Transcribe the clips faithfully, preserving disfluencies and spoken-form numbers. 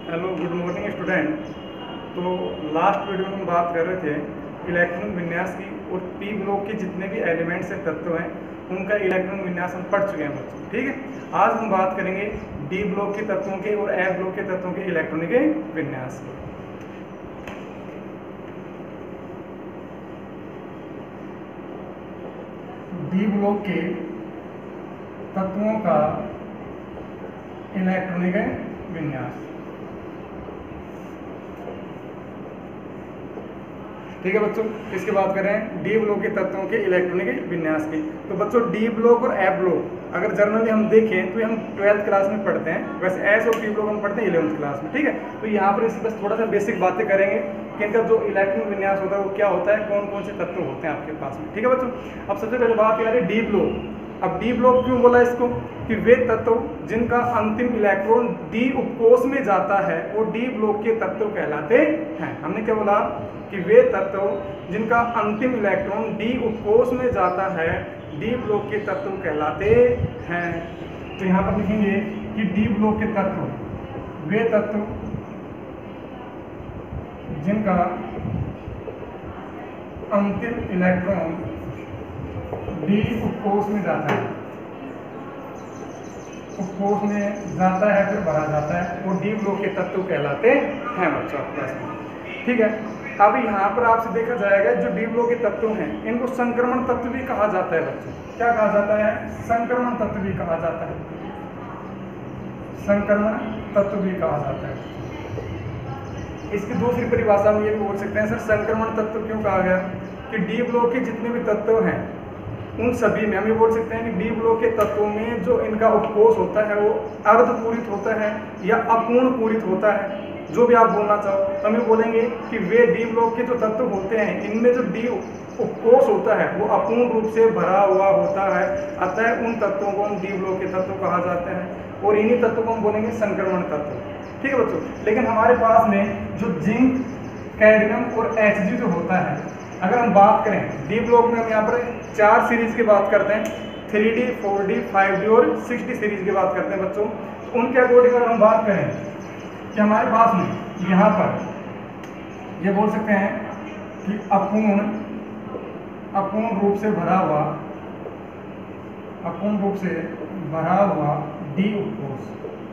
Hello good morning student. तो last video में हम बात कर रहे थे इलेक्ट्रॉनिक विन्यास की, और पी ब्लॉक के जितने भी एलिमेंट्स हैं, तत्व हैं, उनका इलेक्ट्रॉनिक विन्यास हम पढ़ चुके हैं बच्चों। ठीक है, आज हम बात करेंगे डी ब्लॉक के तत्वों के और एफ ब्लॉक के तत्वों के इलेक्ट्रॉनिक विन्यास के। डी ब्लॉक के तत्वों का इलेक्ट्रॉनिक विन्यास। ठीक है बच्चों, इसकी बात करें डी ब्लॉक के तत्वों के इलेक्ट्रॉनिक विन्यास की। तो बच्चों डी ब्लॉक और एफ ब्लॉक अगर जनरली हम देखें तो हम ट्वेल्थ क्लास में पढ़ते हैं, वैसे एस और पी ब्लॉक हम पढ़ते हैं इलेवंथ क्लास में। ठीक है, तो यहाँ पर इस बस थोड़ा सा बेसिक बातें करेंगे कि इनका जो इलेक्ट्रॉनिक विन्यास होता है वो क्या होता है, कौन कौन से तत्व होते हैं आपके पास में। ठीक है बच्चों, अब सबसे पहले बात यार डी ब्लॉक। अब डी ब्लॉक क्यों बोला इसको, कि वे तत्व जिनका अंतिम इलेक्ट्रॉन डी उपकोष में जाता है वो डी ब्लॉक के तत्व कहलाते हैं। हमने क्या बोला कि वे तत्व जिनका अंतिम इलेक्ट्रॉन डी उपकोष में जाता है डी ब्लॉक के तत्व कहलाते हैं। तो यहाँ पर लिखेंगे कि डी ब्लॉक के तत्व वे तत्व जिनका अंतिम इलेक्ट्रॉन डी उपकोष में जाता है, उपकोष में जाता है फिर भरा जाता है, वो डी ब्लॉक के तत्व कहलाते हैं बच्चों आपके पास में। ठीक है, अब यहाँ पर आपसे देखा जाएगा जो डी ब्लॉक के तत्व हैं इनको संक्रमण तत्व भी कहा जाता है बच्चों। क्या कहा जाता है? संक्रमण तत्व भी कहा जाता है, संक्रमण तत्व भी कहा जाता है। इसकी दूसरी परिभाषा में ये भी बोल सकते हैं सर संक्रमण तत्व क्यों कहा गया, कि डी ब्लॉक के जितने भी तत्व हैं उन सभी में हम ये बोल सकते हैं कि डी ब्लॉक के तत्वों में जो इनका उपकोष होता है वो अर्धपूरित होता है या अपूर्ण पूरित होता है, जो भी आप बोलना चाहो। तो हम ये बोलेंगे कि वे डी ब्लॉक के जो तत्व होते हैं इनमें जो डी उपकोष होता है वो अपूर्ण रूप से भरा हुआ होता है, अतः उन तत्वों को हम डी ब्लॉक के तत्व कहा जाते हैं, और इन्हीं तत्वों को हम बोलेंगे संक्रमण तत्व। ठीक है बच्चों, लेकिन हमारे पास में जो जिंक, कैडमियम और एच जी जो होता है, अगर हम बात करें डी ब्लॉक में हम यहाँ पर चार सीरीज की बात करते हैं, three D, four D, five D और सिक्स डी सीरीज की बात करते हैं बच्चों। तो उनके अकॉर्डिंग अगर हम बात करें कि हमारे पास में यहाँ पर ये बोल सकते हैं कि अपूर्ण अपूर्ण रूप से भरा हुआ अपूर्ण रूप से भरा हुआ डी उपकोष।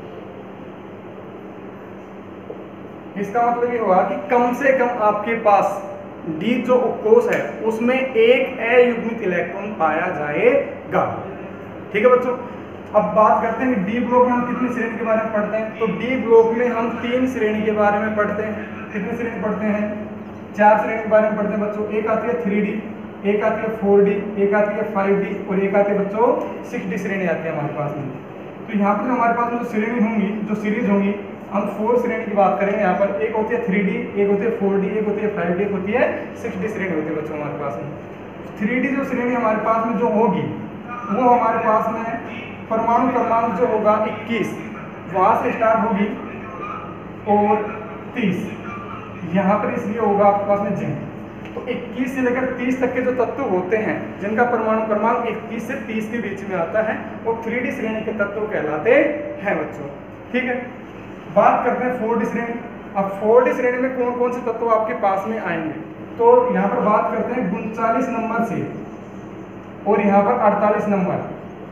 इसका मतलब ये हुआ कि कम से कम आपके पास डी जो उपकोष है उसमें एक अयुग्मित इलेक्ट्रॉन पाया जाएगा। ठीक है बच्चों, अब बात करते हैं डी ब्लॉक में हम कितनी श्रेणी के बारे में पढ़ते हैं। तो डी ब्लॉक में हम तीन श्रेणी के बारे में पढ़ते हैं। कितनी श्रेणी पढ़ते हैं? चार श्रेणी के बारे में पढ़ते हैं बच्चों। एक आती है थ्री डी, एक आती है फोर डी, एक आती है फाइव डी और एक आती है बच्चों सिक्स डी श्रेणी आती है हमारे पास में। तो यहाँ पर हमारे पास में जो श्रेणी होंगी, जो सीरीज होंगी, हम फोर श्रेणी की बात करेंगे। यहाँ पर एक होती है थ्री डी, एक होती है फोर डी, एक होती है फाइव डी, एक होती है सिक्स डी श्रेणी होती है बच्चों हमारे पास में। थ्री डी जो श्रेणी हमारे पास में जो होगी वो हमारे पास में परमाणु क्रमांक जो होगा इक्कीस वहाँ से स्टार्ट होगी और तीस यहाँ पर इसलिए होगा आपके पास में जिंक। तो इक्कीस से लेकर तीस तक के जो तत्व होते हैं जिनका परमाणु क्रमांक इक्कीस से तीस के बीच में आता है वो थ्री डी श्रेणी के तत्व कहलाते हैं बच्चों। ठीक है, बात करते हैं फोर डी श्रेणी। अब फोर डी श्रेणी में कौन कौन से तत्व आपके पास में आएंगे, तो यहाँ पर बात करते हैं उनचालीस नंबर से और यहाँ पर अड़तालीस नंबर।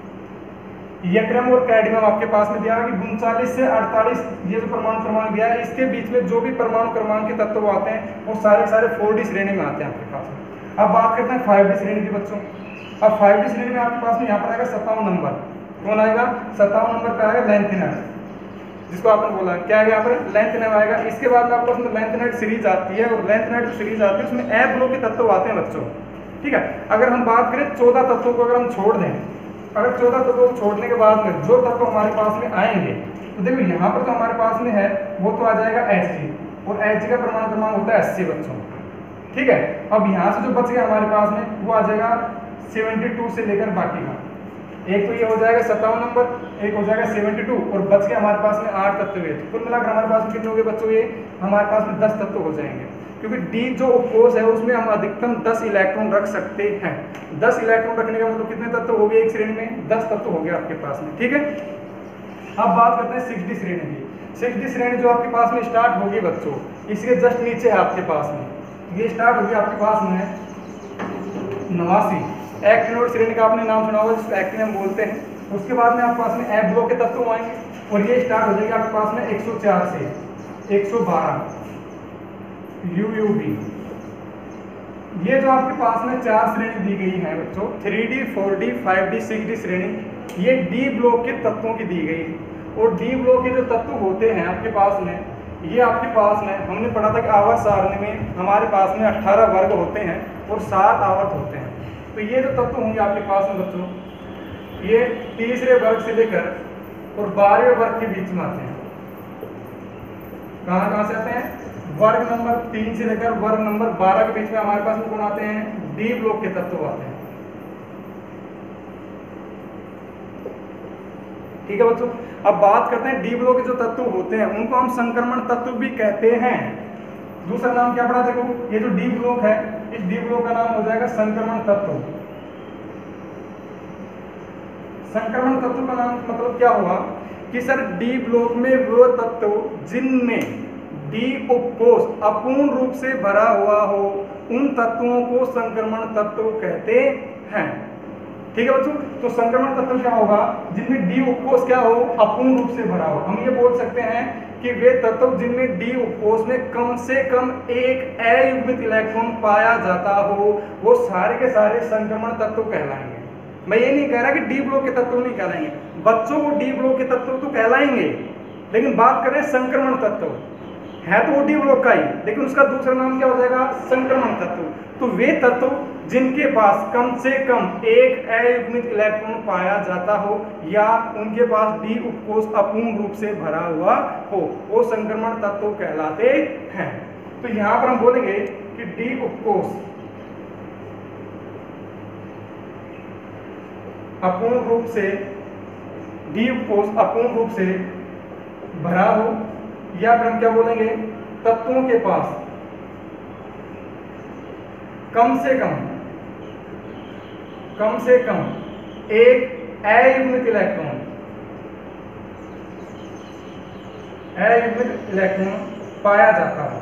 यक्रम और कैडमियम आपके पास में दिया है कि उनचालीस से अड़तालीस ये जो परमाणु क्रमांक दिया है इसके बीच में जो भी परमाणु क्रमांक के तत्व आते हैं वो सारे सारे फोर डी श्रेणी में आते हैं आपके पास में। अब बात करते हैं फाइव डी श्रेणी की बच्चों। अब फाइव डी श्रेणी में आपके पास में यहाँ पर आएगा सत्तावन नंबर। कौन आएगा? सत्तावन नंबर का आएगा लेंथिनर, जिसको आपने बोला क्या है यहाँ पर लेंथिनर आएगा। इसके बाद में आपके पास में लेंथिनर सीरीज आती है और लेंथिनर जो सीरीज आती है उसमें एफ ब्लॉक के तत्व आते हैं बच्चों। ठीक है, अगर हम बात करें चौदह तत्वों को अगर हम छोड़ दें, अगर चौदह तत्वों को छोड़ने के बाद में जो तत्व हमारे पास में आएंगे तो देखो यहाँ पर जो हमारे पास में है वो तो आ जाएगा एच जी, और एच जी का परमाणु क्रमांक होता है अस्सी बच्चों। ठीक है, अब यहाँ से जो बच गया हमारे पास में वो आ जाएगा बहत्तर से लेकर बाकी का। एक तो ये हो जाएगा सत्तावन नंबर, एक हो जाएगा बहत्तर और बच के हमारे पास में आठ तत्व है। तो कुल मिलाकर हमारे पास में कितने हो गए बच्चों? ये हमारे पास में दस तत्व हो जाएंगे, क्योंकि डी जो उपकोष है उसमें हम अधिकतम दस इलेक्ट्रॉन रख सकते हैं। दस इलेक्ट्रॉन रखने का मतलब कितने तत्व हो गए एक श्रेणी में? दस तत्व हो गए आपके पास में। ठीक है, अब बात करते हैं सिक्स डी श्रेणी की। सिक्स डी श्रेणी जो आपके पास में स्टार्ट होगी बच्चों, इसके जस्ट नीचे है आपके पास में, ये स्टार्ट होगी आपके पास में नवासी एक्टिनोड श्रेणी का आपने नाम सुना होगा, जिसको एक्टिनियम बोलते हैं। उसके बाद में आपके पास में एफ ब्लॉक के तत्व आएंगे और ये स्टार्ट हो जाएगी आपके पास में एक सौ चार से एक सौ बारह यू यू बी। ये जो आपके पास में चार श्रेणी दी गई है बच्चों, three D, four D, five D, six D श्रेणी, ये डी ब्लॉक के तत्वों की दी गई है। और डी ब्लॉक के जो तत्व होते हैं आपके पास में, ये आपके पास में हमने पढ़ा था कि आवर्त सारणी में हमारे पास में अठारह वर्ग होते हैं और सात आवर्त होते हैं। तो ये जो तत्व होंगे आपके पास में बच्चों, ये तीसरे वर्ग से लेकर और बारहवें वर्ग के बीच में आते हैं। कहाँ कहाँ से आते हैं? वर्ग नंबर तीन से लेकर वर्ग नंबर बारह के बीच में हमारे पास में कौन आते हैं? डी ब्लॉक के तत्व आते हैं। ठीक है बच्चों, अब बात करते हैं डी ब्लॉक के जो तत्व होते हैं उनको हम संक्रमण तत्व भी कहते हैं। दूसरा नाम क्या पड़ा? देखो, ये जो डी ब्लॉक है, इस डी ब्लॉक का नाम हो जाएगा संक्रमण तत्व। संक्रमण तत्व का नाम मतलब क्या हुआ कि सर डी ब्लॉक में वो तत्व जिनमें डी उपकोष अपूर्ण रूप से भरा हुआ हो, उन तत्वों को संक्रमण तत्व कहते हैं। ठीक है बच्चों, तो संक्रमण तत्व क्या होगा? जिनमें डी उपकोष क्या हो? अपूर्ण रूप से भरा हो। हम ये बोल सकते हैं कि वे तत्व जिनमें डी उपकोष में कम से कम एक अयुग्मित इलेक्ट्रॉन पाया जाता हो, वो सारे के सारे संक्रमण तत्व कहलाएंगे। मैं ये नहीं कह रहा कि डी ब्लॉक के तत्व नहीं कहलाएंगे, बच्चों को डी ब्लॉक के तत्व तो कहलाएंगे, लेकिन बात कर रहे हैं संक्रमण तत्व है तो वो डी ब्लॉक का ही, लेकिन उसका दूसरा नाम क्या हो जाएगा? संक्रमण तत्व। तो वे तत्व जिनके पास कम से कम एक अयुग्मित इलेक्ट्रॉन पाया जाता हो या उनके पास डी उपकोष अपूर्ण रूप से भरा हुआ हो, वो संक्रमण तत्व कहलाते हैं। तो यहां पर हम बोलेंगे कि डी उपकोष अपूर्ण रूप से डी उपकोष अपूर्ण रूप से भरा हो, या फिर हम क्या बोलेंगे? तत्वों के पास कम से कम कम से कम एक अयुग्मित इलेक्ट्रॉन अयुग्मित इलेक्ट्रॉन पाया जाता है।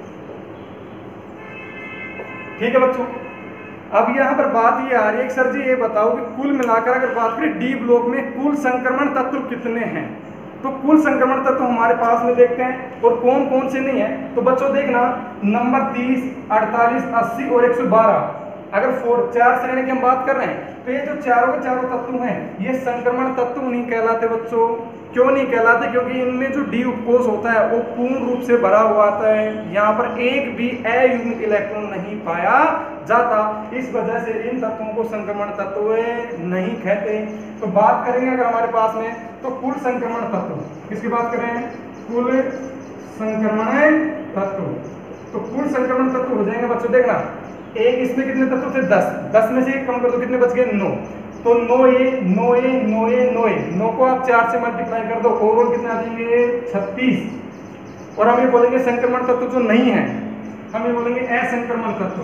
ठीक है बच्चों, अब यहां पर बात ये आ रही है कि सर जी ये बताओ कि कुल मिलाकर अगर बात करें डी ब्लॉक में कुल संक्रमण तत्व कितने हैं? तो कुल संक्रमण तत्व हमारे पास में देखते हैं और कौन कौन से नहीं है। तो बच्चों देखना, नंबर तीस, अड़तालीस, अस्सी और एक सौ बारह, अगर फोर चार श्रेणी की हम बात कर रहे हैं तो ये जो चारों के चारों तत्व हैं ये संक्रमण तत्व नहीं कहलाते बच्चों। क्यों नहीं कहलाते? क्योंकि इनमें जो डी उपकोष होता है वो पूर्ण रूप से भरा हुआ आता है, यहाँ पर एक भी अयुग्मित इलेक्ट्रॉन नहीं पाया जाता। इस वजह से इन तत्वों को संक्रमण तत्व नहीं कहते। तो बात करेंगे अगर हमारे पास में, तो कुल संक्रमण तत्व किसकी बात कर रहे हैं? कुल संक्रमण तत्व। तो कुल संक्रमण तत्व हो जाएंगे बच्चों, देखना एक इसमें कितने तत्व थे? दस। दस में से एक कम कर दो, कितने बच गए? नौ। तो नौ ए नौ ए नौ ए नौ ए नौ को आप चार से मल्टीप्लाई कर दो, ओवरऑल कितने आ जाएंगे? छत्तीस। और हम ये बोलेंगे संक्रमण तत्व जो नहीं है, हम ये बोलेंगे असंक्रमण तत्व,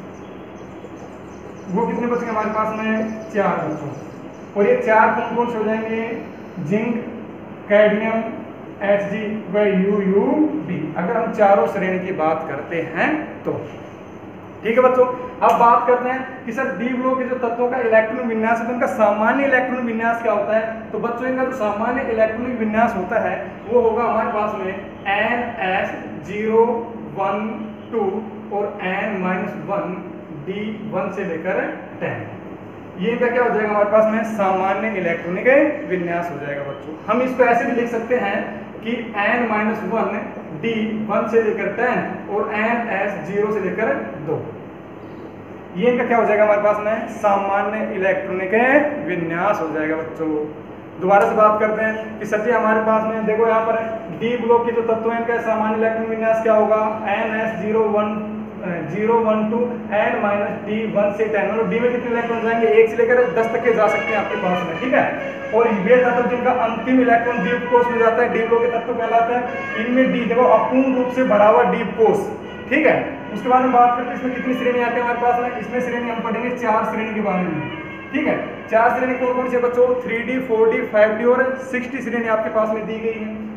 वो कितने बच गए हमारे पास में? चार बच्चों। और ये चार कौन कौन से हो जाएंगे? जिंक, कैडमियम, एच जी व यू यू बी, अगर हम चारों श्रेणी की बात करते हैं तो। ठीक है बच्चों, अब बात करते हैं कि सर डी ब्लॉक के जो तत्वों का इलेक्ट्रॉनिक विन्यास है, उनका सामान्य इलेक्ट्रॉनिक विन्यास क्या होता है? तो बच्चों इनका जो सामान्य इलेक्ट्रॉनिक विन्यास होता है वो होगा हमारे पास में N S zero one two और N minus one D one से लेकर टेन। ये इनका क्या हो जाएगा हमारे पास में? सामान्य इलेक्ट्रॉनिक विन्यास हो जाएगा बच्चों। हम इसको ऐसे भी लिख सकते हैं कि N minus one D one से लेकर टेन और एन एस जीरो से लेकर दो, ये इनका क्या हो जाएगा हमारे पास में? सामान्य इलेक्ट्रॉनिक विन्यास हो जाएगा बच्चों। दोबारा से बात करते हैं कि सर जी हमारे पास में देखो यहाँ पर डी ब्लॉक के जो तत्व हैं इनका सामान्य इलेक्ट्रॉनिक विन्यास क्या होगा? N S zero one zero one two N minus D one से टेन। और डी में कितने इलेक्ट्रॉन जाएंगे? एक से लेकर दस तक के जा सकते हैं आपके पास में। ठीक है, और ये तत्व जिनका अंतिम इलेक्ट्रॉन डी उपकोष में जाता है डी ब्लॉक के तत्व कहलाते हैं। इनमें डी देखो अपूर्ण रूप से भरा हुआ डी उपकोष। ठीक है, उसके बाद में बात करते हैं इसमें कितनी श्रेणी आती है हमारे पास में? इसमें श्रेणी हम पढ़ेंगे चार श्रेणी के बारे में। ठीक है, चार श्रेणी कौन कौन से बच्चों? Three D, four D, five D और सिक्स डी श्रेणी आपके पास में दी गई है।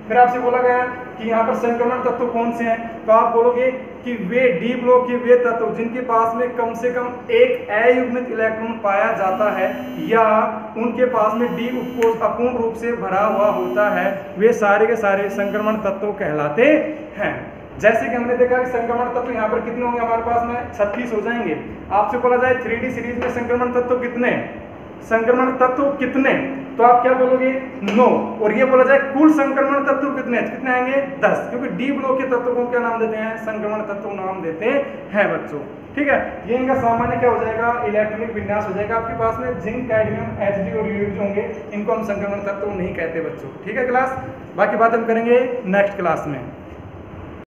फिर आपसे बोला गया कि यहाँ पर संक्रमण तत्व कौन से हैं, तो आप बोलोगे कि वे डी ब्लॉक के वे तत्व जिनके पास में कम से कम एक अयुग्मित इलेक्ट्रॉन पाया जाता है या उनके पास में डी उपकोष अपूर्ण रूप से भरा हुआ होता है, वे सारे के सारे संक्रमण तत्व कहलाते हैं। जैसे कि हमने देखा कि संक्रमण तत्व यहाँ पर कितने होंगे हमारे पास में छत्तीस हो जाएंगे। आपसे बोला जाए थ्री डी सीरीज में संक्रमण तत्व कितने, संक्रमण तत्व कितने, तो आप क्या बोलोगे नौ। और ये बोला जाए कुल संक्रमण तत्व कितने कितने आएंगे दस, क्योंकि डी ब्लॉक के तत्व को क्या नाम देते हैं, संक्रमण तत्व नाम देते हैं बच्चों। ठीक है, ये इनका सामान्य क्या हो जाएगा, इलेक्ट्रॉनिक विन्यास हो जाएगा। आपके पास में जिंक, कैडमियम, एचडी और यूरिया होंगे, इनको हम संक्रमण तत्व नहीं कहते बच्चों। ठीक है क्लास, बाकी बात हम करेंगे नेक्स्ट क्लास में।